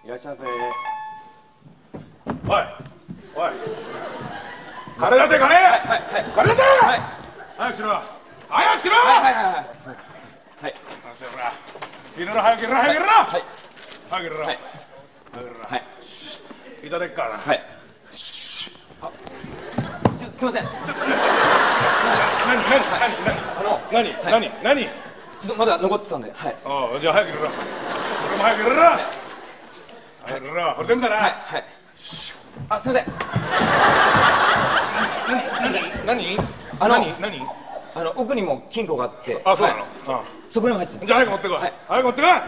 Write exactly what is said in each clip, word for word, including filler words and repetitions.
いらっしゃいませ。 おいおい、金出せ金、はいはいはい、金出せ、はい、早くしろ早くしろ、 はいはいはいはい、すみません、はい、 ほら入れろ、早く入れろ、早く入れろ、はい、早く入れろ、はい、早く入れろ、はい、いただくからな、はい、あ、すみません、ちょっと何何何何あの何何何ちょっとまだ残ってたんで、はい、 ああ、じゃあ早く入れろ、それも早く入れろ、早く入れろ、これ全部だな、はいはい、 あ、すみません。 何？何？ あの、 何？何？ あの奥にも金庫があって。 あ、そうなの。 はい、そこにも入ってる。 じゃあ早く持ってこい。はい、早く持ってこい。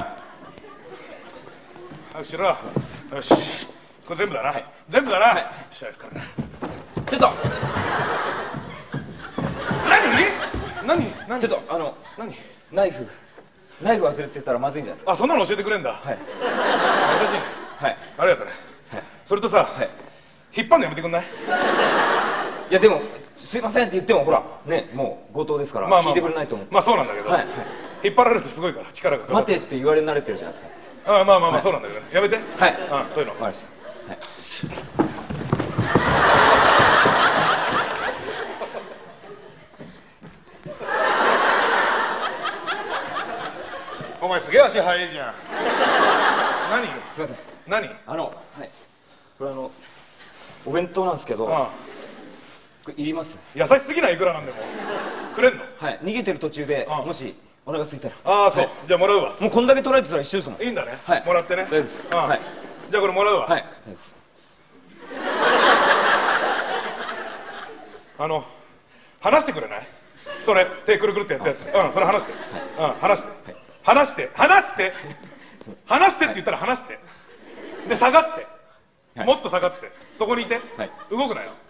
早くしろ。よし。これ全部だな。はい、全部だな。はい、しゃあからな。 ちょっと。 何？何？何？ ちょっとあの何？ ナイフ。ナイフ忘れてたらまずいんじゃないですか。 あ、そんなの教えてくれんだ。はい。優しい。はい。ありがとうね。はい。それとさ、はい、引っ張るのやめてくんない？ いやでもすいませんって言ってもほらね、もう強盗ですから聞いてくれないと思う。 まあそうなんだけど、引っ張られるとすごいから力がかかる。 待てって言われ慣れてるじゃないですか。ああ、まあまあまあそうなんだけどやめて。はい。うん、そういうの。 わかりました。はい。 お前すげえ足速いじゃん。何？ すいません。 何？ あの、はい。これあのお弁当なんですけど。ああ、これいります？ 優しすぎない？いくらなんでもくれんの？ はい、逃げてる途中でもしお腹空いたら。 ああ、そう、じゃあもらうわ。 もうこんだけ取られてたら一緒ですもん。 いいんだね。はい、もらってね。 大丈夫です。はい、 じゃあこれもらうわ。はい、大丈夫です。あの離してくれない？それ手くるくるってやったやつ。うん、それ離して。うん、離して離して離して離してって言ったら離して、で下がって、もっと下がって、そこにいて、動くなよ。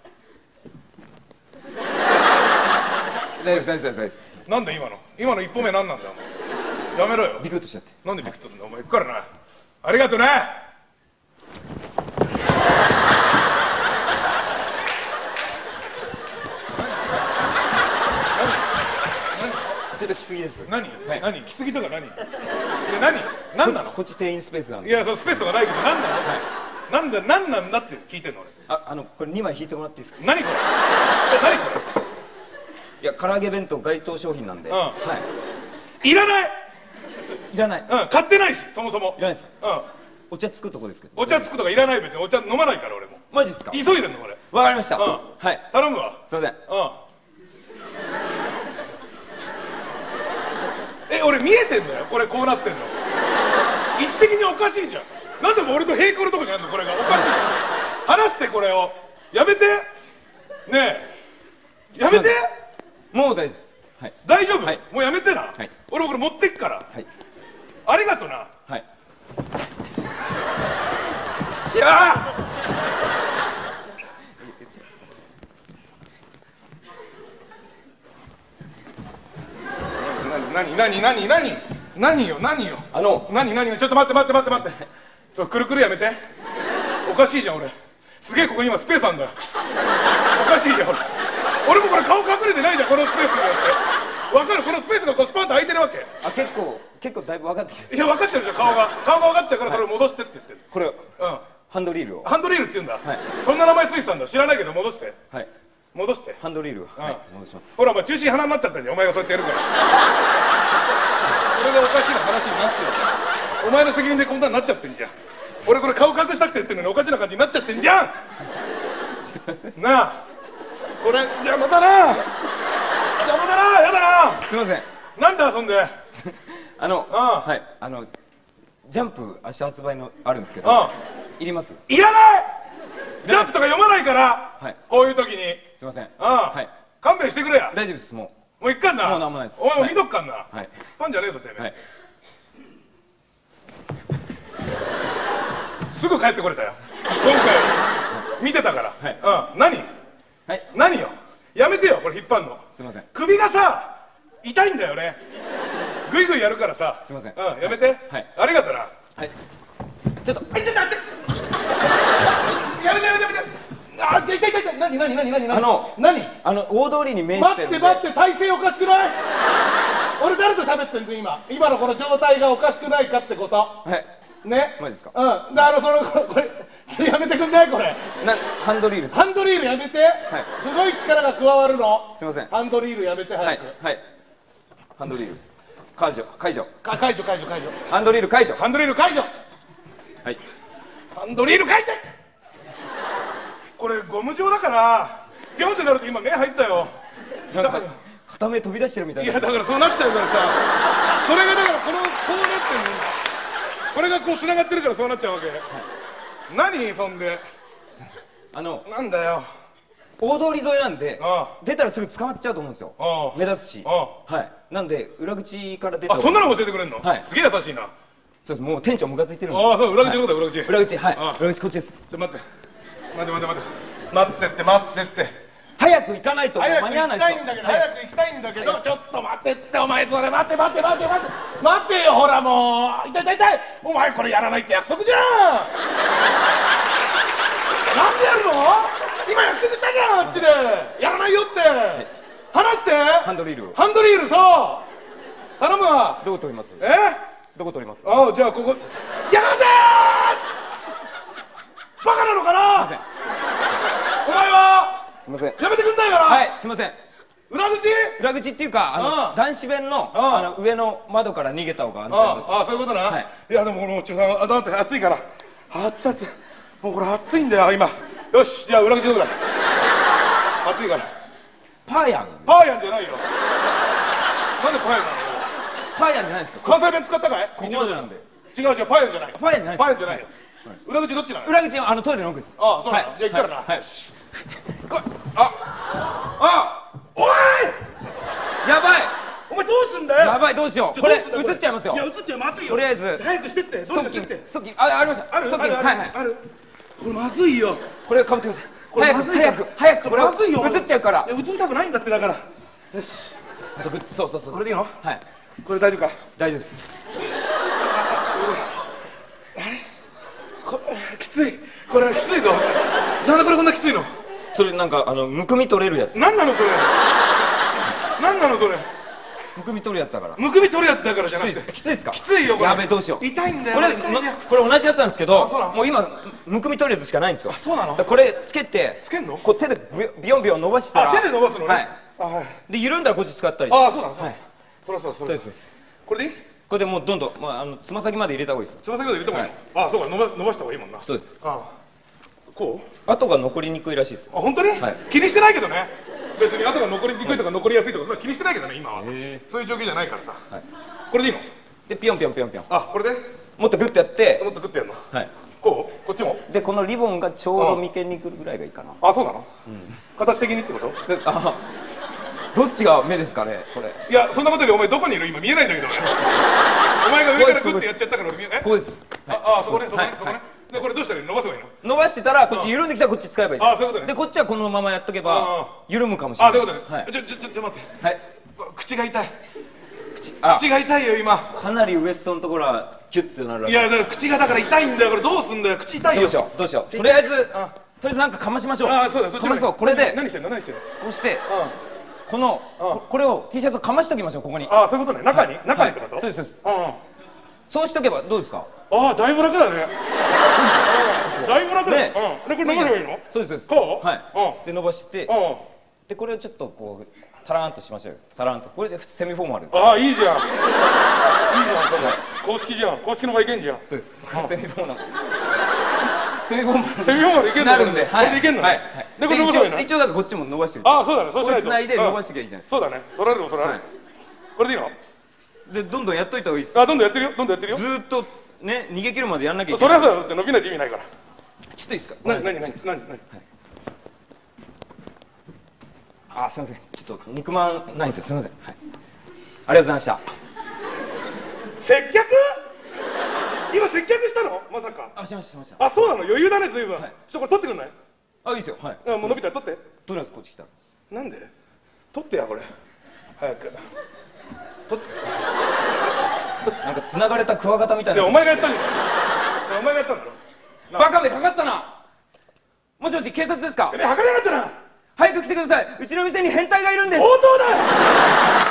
大丈夫大丈夫大丈夫です。 なんだ今の今の一歩目なんなんだよ。やめろよ。 ビクッとしちゃって。 なんでビクッとすんだお前。行くからな。ありがとね。 ちょっと来すぎです。 何？何？来すぎとか何？何？何なの？ こっち店員スペースなんで。 いや、そのスペースとかないけど何なの？なんだ何なんだって聞いてんの俺。 あ、あのこれにまい引いてもらっていいですか？ 何これ？何これ？ いや、唐揚げ弁当該当商品なんで。はい。 いらない。 いらない。 うん、買ってないし、そもそも。 いらないですか？ うん。 お茶つくとこですけど。 お茶つくとかいらない。別にお茶飲まないから俺も。 マジっすか？ 急いでんのこれ。 わかりました。うん。はい。 頼むわ。 すいません。 うん。え、俺見えてんだよ。これこうなってんの。位置的におかしいじゃん。なんでも俺と平行のとこにあるのこれが。おかしい。離してこれを。やめて。ねえ。やめて。 もう大丈夫です。はい。 大丈夫？はい、もうやめてな。はい。俺もこれ持ってっから。 はい。 ありがとな。 はい。しくしょー。 何何何何何よ何よ。 あの何何ちょっと待って待って待って待って。そうくるくるやめて。おかしいじゃん俺。すげえここに今スペースあんだよ。おかしいじゃんほら。俺もこれ顔隠れてないじゃんこのスペースによって。わかる？このスペースがこうスパンと空いてるわけ。 あ、結構結構だいぶ分かってきて。 いや分かっちゃうじゃん顔が顔が分かっちゃうからそれを戻してって言ってる。 これうんハンドリールを。 ハンドリールって言うんだ。 はい。 そんな名前ついてたんだ。知らないけど戻して。はい。戻して。 ハンドリールを。はい。戻します。 ほらお前中心鼻になっちゃったんじゃんお前がそうやってやるから。それがおかしいな話になってる。お前の責任でこんなになっちゃってんじゃん。俺これ顔隠したくて言ってるのにおかしな感じになっちゃってんじゃん。なあこれ邪魔だな邪魔だなやだな。 すいません。 なんで遊んであのあはいあのジャンプ明日発売のあるんですけどあいります？ いらない。ジャンプとか読まないから、はい、こういう時にすいません。 あはい勘弁してくれや。 大丈夫です。もうもう一回な。 もうなんもないです。 お前も見とっかんな。 はいファンじゃねえぞてめえ。はいすぐ帰ってこれたよ今回見てたから。はい。うん。何？はい。何よ。やめてよこれ引っ張んの。 すいません。 首がさ痛いんだよね。グイグイやるからさ。 すいません。 うん。やめて。はい。ありがとな。 はい。ちょっと。あいてたあっち。 やめてやめてやめて。あっちゃ痛い痛い痛い。何何何何何。 あの何？ あの大通りに面してるんで。 待って待って体勢おかしくない？俺誰と喋ってんの今。今のこの状態がおかしくないかってこと。 はい。 ね、 マジですか。 うん。で、あの、その、これ、ちょっとやめてくんないこれ。 なハンドリールです。 ハンドリールやめて。すごい力が加わるの。 すいません。 ハンドリールやめて、 はい早く。 はい。ハンドリール解除解除。 か解除、解除、解除。 ハンドリール解除。 ハンドリール解除。 はい。 ハンドリール解除。これ、ゴム状だから、ピョンってなると今目入ったよ。 なんか片目飛び出してるみたいな。 いや、だからそうなっちゃうからさ。それがだから、この、こうなってんの。これがこう繋がってるからそうなっちゃうわけ。何そんで。 あのなんだよ。 大通り沿いなんでああ出たらすぐ捕まっちゃうと思うんですよ。 ああ目立つし。 あはいなんで裏口から出て。 あ、そんなの教えてくれんの。 はいすげえ優しいな。 そうです。もう店長ムカついてるんで。 ああ、そう、裏口のことだ、裏口。 裏口はいああ裏口こっちです。 ちょ、待って。待って待って待って。待ってって待ってって。 早く行かないともう早く間に合わ行ないですよ。 きたいんだけど、早く行きたいんだけど、ちょっと待ってって、お前、それ待って待って待って待って待ってよ、ほらもう。痛い痛い痛い。お前これやらないって約束じゃん。なんでやるの？今約束したじゃん、あっちで。やらないよって。話して。 ハンドリールを。 ハンドリール、そう。頼むわ。 どこ取ります？ え？ どこ取ります？ ああ、じゃあここ。やらせー。バカなのかな。お前は。 すみません。 やめてくんないから。 はいすみません。 裏口？ 裏口っていうかあのああ男子弁のあああの上の窓から逃げた方が安全あだと。 あ、ああ、そういうことな。 はいいや、でもこの中さん、あ、だって暑いから。熱々。もうこれ暑いんだよ、今。よし、じゃあ裏口どこだ。暑いから。 パーヤンパーヤンじゃないよ。なんでパーヤンなの。 パーヤンじゃないですか。 関西弁使ったかい。 ここまでなんで。 違う違う、パーヤンじゃない。 パーヤンじゃないですパーヤンじゃないよ。裏口どっちなの。 裏口のあのトイレの奥です。 ああ、そうなの。 はいじゃあ行くからな。 はいはいこれあ、あ、おい。 やばいお前どうすんだよ。 やばいどうしよう。 ちょこれどうすんだ映っちゃいますよ。 いや、映っちゃう、まずいよ。 とりあえずじゃ早くしてって。 ストッキンどうにかしてって。 グストッキングあありました。 あるストッキングあるはいはい。 ある。これまずいよ。 これかぶってください。 これ早くまずいから早く早くこれまずいよ。 映っちゃうからいや、映りたくないんだって、だから。よし。 あとグッそうそうそうこれでいいの。 はいこれ大丈夫か。 大丈夫ですこれきつい。これきついぞ。なんでこれこんなきついの。 それなんかあのむくみ取れるやつなんなのそれ。なんなのそれ。 むくみ取るやつだからむくみ取るやつだからじきゃなくて。 ついですきついですかきついよこれ。 やべえどうしよう痛いんだよ。 これ痛いんだよ。 これ同じやつなんですけどあそうなのもう今むくみ取るやつしかないんですよ。 そうなの。 これつけてつけんの。 こう手でビヨビヨンビヨン伸ばしたらあ、手で伸ばすのね。 はいあ、はい。 で緩んだらこっち使ったりあ、そうなの。そうはい。 そらそうそらそうですそうですこれでいい。 これでもうどんどんまああのつま先まで入れた方がいいです。 つま先まで入れた方がいい。あ、そうか、伸ば伸ばした方がいいもんな。 そうです。 あ、こう。 跡が残りにくいらしいですよ。 あ、本当に、 はい気にしてないけどね。別に後が残りにくいとか残りやすいとかそんな気にしてないけどね、今は。 へそういう状況じゃないからさ。 はいこれでいいの。 でピヨンピヨンピヨンピヨンあ、これでもっとグッとやってもっとグッてやるの。 はいこうこっちも。 でこのリボンがちょうど眉間にくるぐらいがいいかな。 あ、そうなの、形的にってこと。 であどっちが目ですかねこれ。 いや、そんなことよりお前どこにいる今見えないんだけどね。お前が上からグッてやっちゃったから俺見え。えここです。 ああ、そこね、そこねはい、 そこね。で、これどうしたらいいの。伸ばせばいいの。 伸ばしてたらこっち緩んできたらこっち使えばいいじゃん。 あそういうことねでこっちはこのままやっとけあば緩むかもしれあ、 ない。 そういうことね。 はいちょちょちょちょ待って。 はい。 口が痛い。 あ口が痛いよ今。 かなりウエストのところはキュッてなるらしい。 いや、だから口がだから痛いんだよ。これどうすんだよ。口痛いよ。 どうしようどうしよう。とりあえずあとりあえずなんかかましましょう。 ああ、そうだ、そっちかまそうこれで何してんの何してんの。 こうしてあこのここれを T シャツをかましときましょうここに。 あ、そういうことね。中に中にってこと。 はいそうですそうです。 うん。 そうしとけばどうですか。 ああ、だいぶ楽だね。だいぶ楽だねうん。で、これ伸ばればいいの。 そうですそうです。 こうはい。 うんで伸ばしてうん。 でこれをちょっとこうタラーンとしましょうよ。タラーンとこれでセミフォーマル。 ああ、いいじゃん。いいじゃん、それ。公式じゃん。公式の場いけんじゃん。 そうです。セミフォーマル。セミフォーマルセミフォーマルいけんの。 なるんで、 これでいけんの。 はいはいで、これで一伸ばせばいいの。 応一応だからこっちも伸ばしてる。 ああ、そうだね。そうしないと。 これ繋いで伸ばしうんてきゃいいじゃないですそうだね。取られる恐れあるはい。 これでいいの。 か。でどんどんやっといた方がいいです。 あ、どんどんやってるよ。どんどんやってるよず。ーっとね逃げ切るまでやんなきゃいけない。 それはさ、だって伸びないと意味ないから。 ちょっといいですか。 なになになになになに。 あすみませんちょっと肉まんないんですよすみません。はい。ありがとうございました。 接客。今接客したのまさか。 あしましたしました。 あ、そうなの。余裕だね、ずいぶん。ちょはいっとこれ取ってくんない。 あいいですよはい。 あ、もう伸びたら取って。 とりあえずこっち来たら。 なんで取ってや、これ。早く取って。 なんか繋がれたクワガタみたいいや、 な。 お前がやったんだよ。お前がやったんだろ。 バカめかかったな。もしもし警察ですか。 てめえ測りやがったな。 早く来てください。うちの店に変態がいるんです。 強盗だよ。